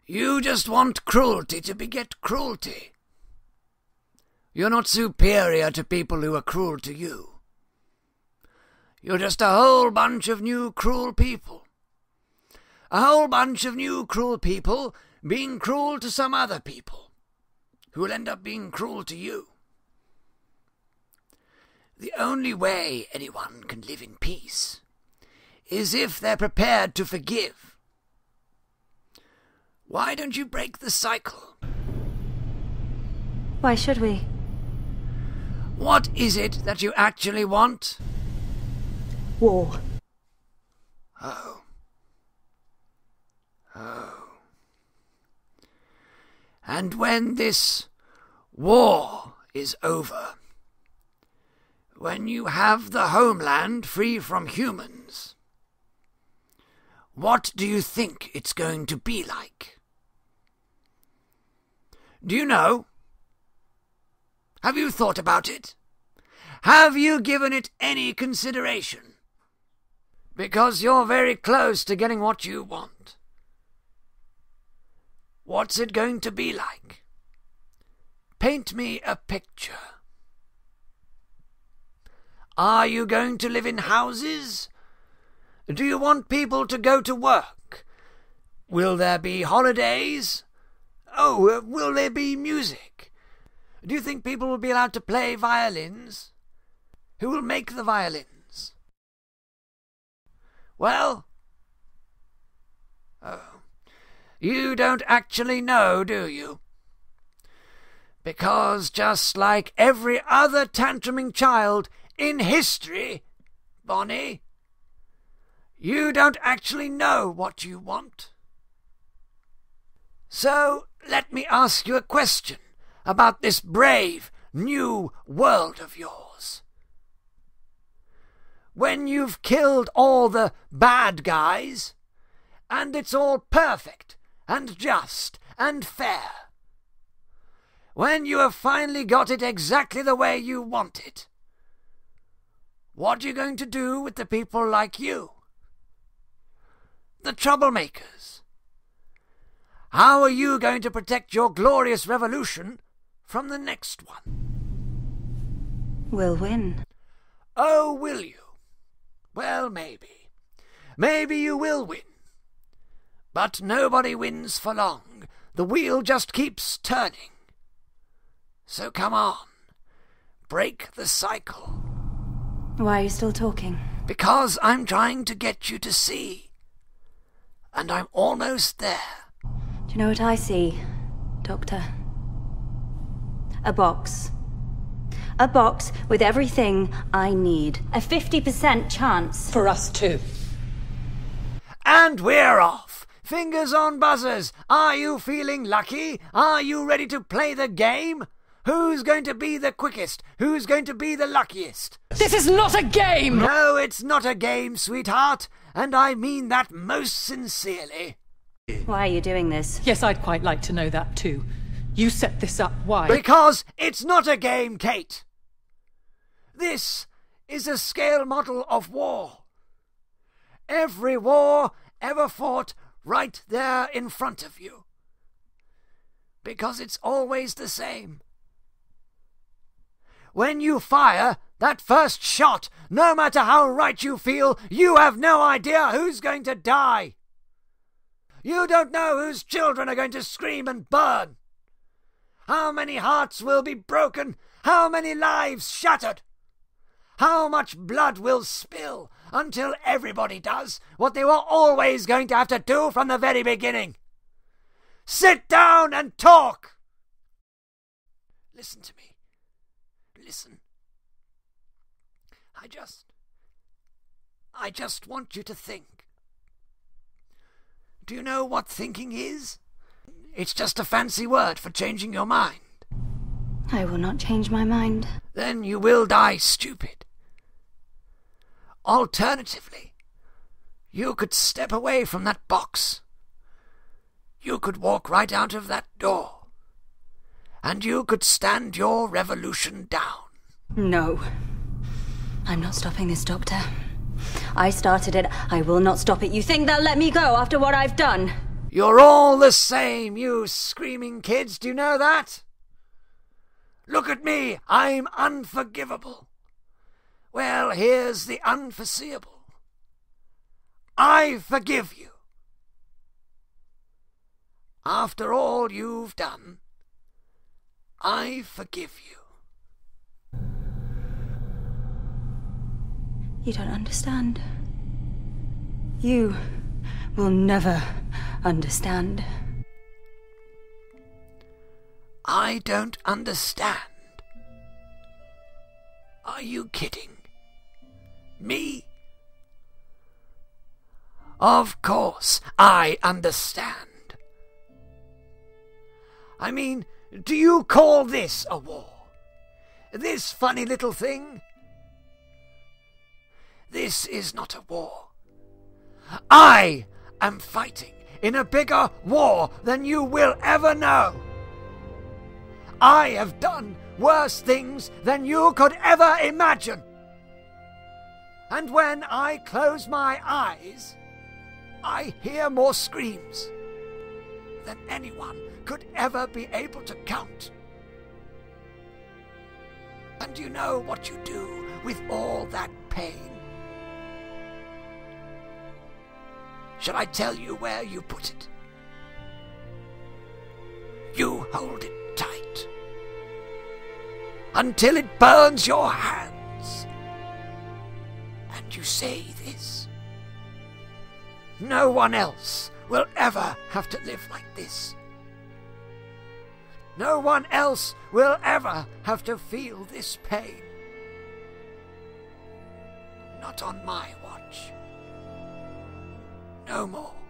You just want cruelty to beget cruelty. You're not superior to people who are cruel to you. You're just a whole bunch of new cruel people. A whole bunch of new cruel people being cruel to some other people, who will end up being cruel to you. The only way anyone can live in peace is if they're prepared to forgive. Why don't you break the cycle? Why should we? What is it that you actually want? War. Oh. And when this war is over, when you have the homeland free from humans, what do you think it's going to be like? Do you know? Have you thought about it? Have you given it any consideration? Because you're very close to getting what you want. What's it going to be like? Paint me a picture. Are you going to live in houses? Do you want people to go to work? Will there be holidays? Oh, will there be music? Do you think people will be allowed to play violins? Who will make the violins? Well, you don't actually know, do you? Because just like every other tantruming child in history, Bonnie, you don't actually know what you want. So let me ask you a question about this brave new world of yours. When you've killed all the bad guys, and it's all perfect and just and fair, when you have finally got it exactly the way you want it, what are you going to do with the people like you? The troublemakers. How are you going to protect your glorious revolution from the next one? We'll win. Oh, will you? Well, maybe. Maybe you will win. But nobody wins for long. The wheel just keeps turning. So come on. Break the cycle. Why are you still talking? Because I'm trying to get you to see. And I'm almost there. Do you know what I see, Doctor? A box. A box with everything I need. A 50% chance. For us too. And we're off. Fingers on buzzers. Are you feeling lucky? Are you ready to play the game? Who's going to be the quickest? Who's going to be the luckiest? This is not a game! No, it's not a game, sweetheart. And I mean that most sincerely. Why are you doing this? Yes, I'd quite like to know that too. You set this up, why? Because it's not a game, Kate. This is a scale model of war. Every war ever fought right there in front of you. Because it's always the same. When you fire that first shot, no matter how right you feel, you have no idea who's going to die. You don't know whose children are going to scream and burn. How many hearts will be broken? How many lives shattered? How much blood will spill until everybody does what they were always going to have to do from the very beginning? Sit down and talk! Listen to me. Listen. I just want you to think. Do you know what thinking is? It's just a fancy word for changing your mind. I will not change my mind. Then you will die stupid. Alternatively, you could step away from that box. You could walk right out of that door. And you could stand your revolution down. No. I'm not stopping this, Doctor. I started it. I will not stop it. You think they'll let me go after what I've done? You're all the same, you screaming kids, do you know that? Look at me, I'm unforgivable. Well, here's the unforeseeable. I forgive you. After all you've done, I forgive you. You don't understand. You will never understand. I don't understand. Are you kidding? Me? Of course, I understand. I mean, do you call this a war? This funny little thing? This is not a war. I am fighting in a bigger war than you will ever know. I have done worse things than you could ever imagine. And when I close my eyes, I hear more screams than anyone could ever be able to count. And you know what you do with all that pain? Shall I tell you where you put it? You hold it tight until it burns your hands. And you say this: no one else will ever have to live like this. No one else will ever have to feel this pain. Not on my watch. No more.